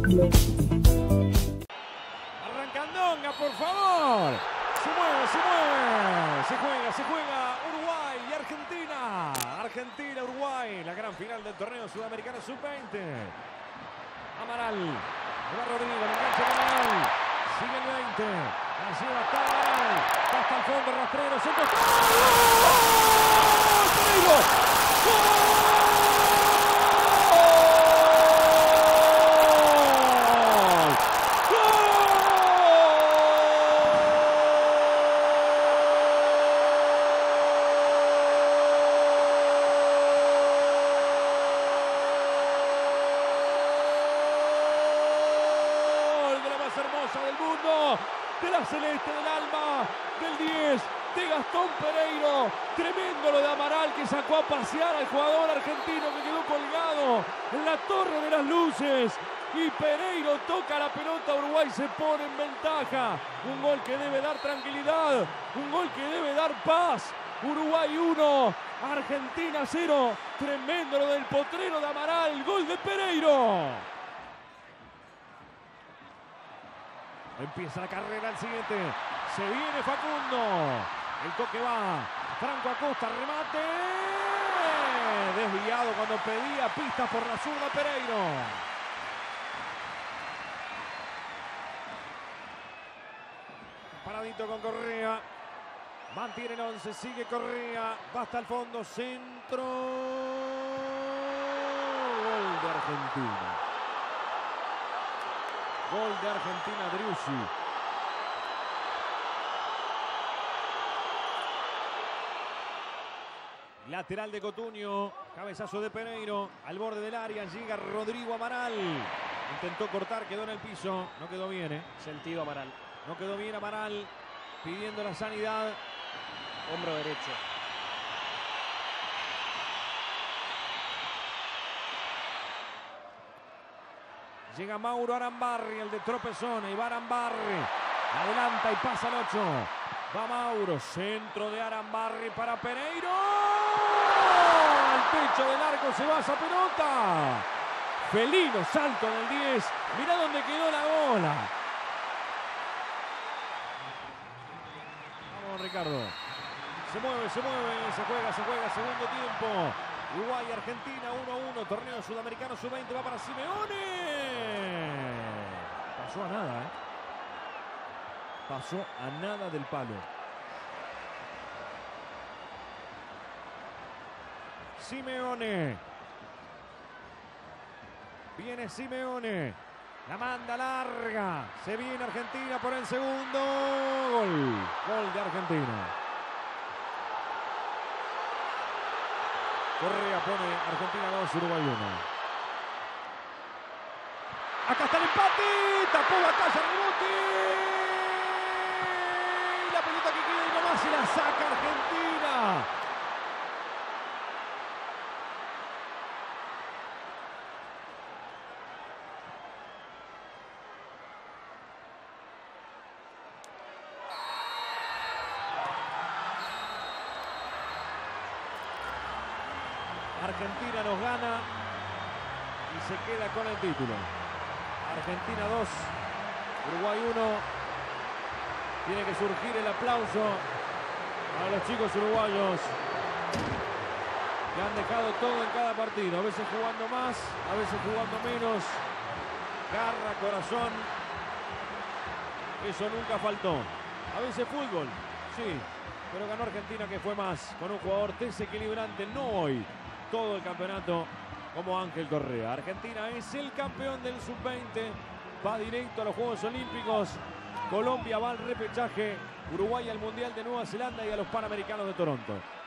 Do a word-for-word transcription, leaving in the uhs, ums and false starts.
Arrancandonga, por favor. Se mueve, se mueve. Se juega, se juega Uruguay y Argentina. Argentina, Uruguay. La gran final del torneo sudamericano sub veinte. Amaral. Va Rodrigo, el enganche de Amaral. Sigue el veinte. La lleva hasta Amaral. Hasta el fondo, rastrero. Centro. ¡Gol! ¡Pereiro! ¡Gol! Hermosa del mundo, de la celeste del alma, del diez, de Gastón Pereiro. Tremendo lo de Amaral, que sacó a pasear al jugador argentino que quedó colgado en la torre de las luces. Y Pereiro toca la pelota, Uruguay se pone en ventaja. Un gol que debe dar tranquilidad, un gol que debe dar paz. Uruguay uno, Argentina cero. Tremendo lo del potrero de Amaral, gol de Pereiro. Empieza la carrera al siguiente. Se viene Facundo. El toque va. Franco Acosta, remate. Desviado cuando pedía pistas por la zurda Pereiro. Paradito con Correa. Mantiene el once. Sigue Correa. Va hasta el fondo. Centro. Gol de Argentina. Gol de Argentina, Driussi. Lateral de Cotunio. Cabezazo de Pereiro. Al borde del área llega Rodrigo Amaral. Intentó cortar, quedó en el piso. No quedó bien, ¿eh? Sentido Amaral. No quedó bien Amaral. Pidiendo la sanidad. Hombro derecho. Llega Mauro Arambarri, el de Tropezón. Y va Arambarri. Adelanta y pasa el ocho. Va Mauro. Centro de Arambarri para Pereiro. Al pecho del arco se va esa pelota. Felino salto del diez. Mirá dónde quedó la bola. Vamos, Ricardo. Se mueve, se mueve. Se juega, se juega. Segundo tiempo. Uruguay, Argentina, uno a uno, torneo sudamericano sub veinte, va para Simeone. Pasó a nada, ¿eh? Pasó a nada del palo. Simeone. Viene Simeone. La manda larga. Se viene Argentina por el segundo. Gol. Gol de Argentina. Correa pone Argentina dos, Uruguay uno. Acá está el empate. Tapó batalla, rebote. Y la pelota que queda y nomás se la saca Argentina. Argentina nos gana y se queda con el título. Argentina dos, Uruguay uno. Tiene que surgir el aplauso a los chicos uruguayos que han dejado todo en cada partido. A veces jugando más, a veces jugando menos. Garra, corazón. Eso nunca faltó. A veces fútbol, sí. Pero ganó Argentina, que fue más, con un jugador desequilibrante, no hoy. Todo el campeonato como Ángel Correa. Argentina es el campeón del sub veinte. Va directo a los Juegos Olímpicos. Colombia va al repechaje. Uruguay al Mundial de Nueva Zelanda y a los Panamericanos de Toronto.